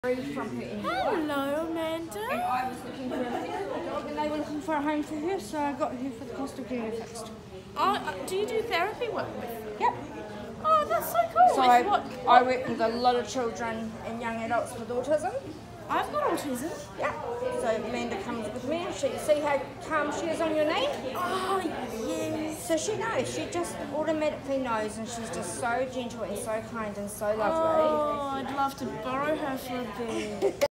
From her anymore. Hello, Amanda. And I was looking for a therapy dog and they were looking for a home for her, so I got her for the cost of getting her fixed. Oh, do you do therapy work with them? Yep. Oh, that's so cool. So I work with a lot of children and young adults with autism. I've got autism. Yeah. So Amanda comes with me and she see how calm she is on your knee. Oh, yes. So she knows. She just automatically knows, and she's just so gentle and so kind and so lovely. Oh, I'd love to borrow her for a bit.